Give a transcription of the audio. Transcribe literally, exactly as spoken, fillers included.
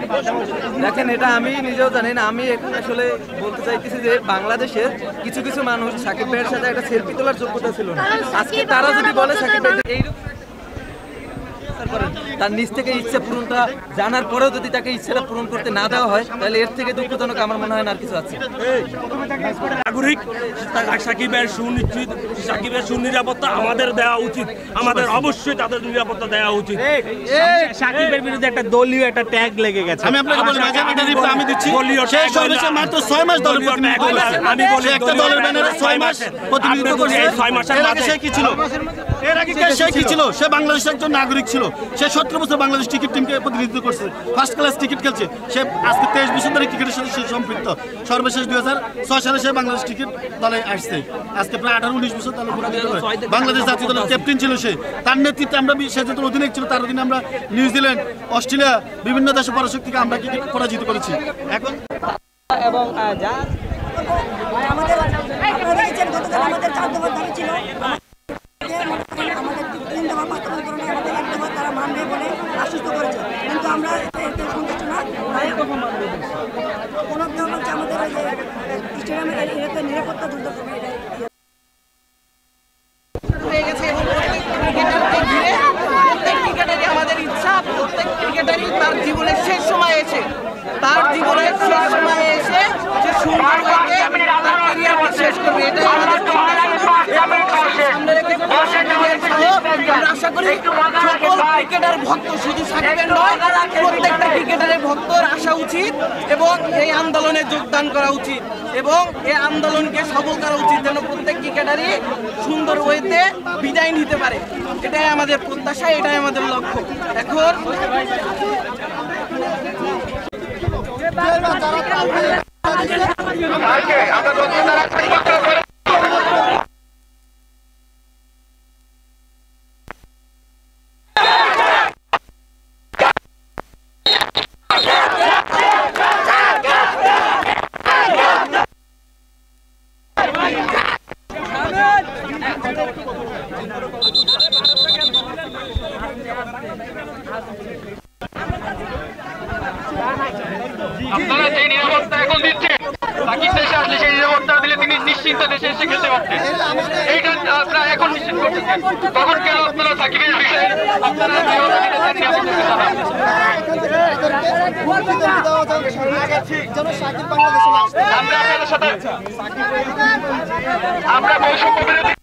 দেখেন এটা আমি নিজেও জানি না। আমি এখন আসলে বলতে চাইতেছি যে বাংলাদেশের কিছু কিছু মানুষ সাকিব ভাইয়ের সাথে একটা সেলফি তোলার যোগ্যতা ছিল না। আজকে তারা যদি বলে সাকিব ভাই এইরকম তার নিজ থেকে ইচ্ছা পূরণটা জানার পরেও যদি তাকে ইচ্ছাটা পূরণ করতে না দেওয়া হয় তাহলে এর থেকে দুঃখজনক আমার মনে হয় না আর কিছু আছে। নাগরিক সাকিবের সুনিশ্চিত সাকিবের সুনিরাপত্তা আমাদের দেওয়া উচিত, আমাদের অবশ্যই তাদের নিরাপত্তা দেওয়া উচিত। সাকিবের বিরুদ্ধে একটা দলীয় একটা ট্যাগ লেগে গেছে। আমি আপনাকে বলি আমি দিচ্ছি সেই সর্বশেষ মাত্র ছয় মাস দলের প্রতিনিধিত্ব করেছে। আমি বলি একটা দলের ব্যানারে ছয় মাস প্রতিনিধিত্ব করেছে। ছয় মাসের আগে সে কি ছিল? এর আগে সে কি ছিল? সে বাংলাদেশের একজন নাগরিক ছিল। সে সতেরো বছর বাংলাদেশ ক্রিকেট টিমকে প্রতিনিধিত্ব করছে, ফার্স্ট ক্লাস ক্রিকেট খেলছে। সে আজকে তেইশ বছর ধরে ক্রিকেটের সাথে সে সম্পৃক্ত। সর্বশেষ দুই হাজার ছয় সালে সে বাংলাদেশ ক্রিকেট দলে আসছে। আজকে প্রায় আঠারো উনিশ বছর দলে বাংলাদেশ জাতীয় দলের ক্যাপ্টেন ছিল সে। তার নেতৃত্বে আমরা সে যত অধিনায়ক ছিল তার অধীনে আমরা নিউজিল্যান্ড, অস্ট্রেলিয়া বিভিন্ন দেশে পরাশক্তিকে আমরা ক্রিকেট পরাজিত করেছি। এখন এবং যা আমাদের আমাদের চার দফার দাবি ছিল আমাদের তিন দফা বাস্তবায়ন করে আমাদের এক দফা তারা মানবে বলে আশ্বস্ত করেছে, কিন্তু আমরা এতে সন্তুষ্ট না। কোনো দল হচ্ছে আমাদের ওই যে স্টেডিয়ামের এলাকায় নিরাপত্তা যুদ্ধ করবে হয়ে গেছে এবং ক্রিকেটারকে ঘিরে প্রত্যেক ক্রিকেটারই আমাদের ইচ্ছা, প্রত্যেক ক্রিকেটারই তার জীবনের শেষ সময় এসে তার জীবনের শেষ সময়ে এসে যে সুন্দর হয়ে তার ক্যারিয়ারকে শেষ করবে, এটাই আমাদের সামনে রেখে আমরা আশা করি সকল ক্রিকেটার ভক্ত শুধু সাকিবের নয় প্রত্যেকটা ক্রিকেটারের ভক্তর আসা উচিত এবং এই আন্দোলনে যোগদান করা উচিত এবং এই আন্দোলনকে সফল করা উচিত যেন প্রত্যেক ক্রিকেটারই সুন্দর ওয়েতে বিদায় নিতে পারে। এটাই আমাদের প্রত্যাশা, এটাই আমাদের লক্ষ্য। এখন আপনারা যে নিরাপত্তা এখন দিচ্ছেন সাকিব দেশে আসলে সেই নিরাপত্তা দিলে তিনি নিশ্চিন্ত দেশে এসে খেলতে পারতেন। এইটা আপনারা এখন নিশ্চিত করতেছেন, তখন কেন আপনারা সাকিবের বিষয়ে আপনারা আমরা আপনাদের সাথে আমরা বৈষম্য বিরোধী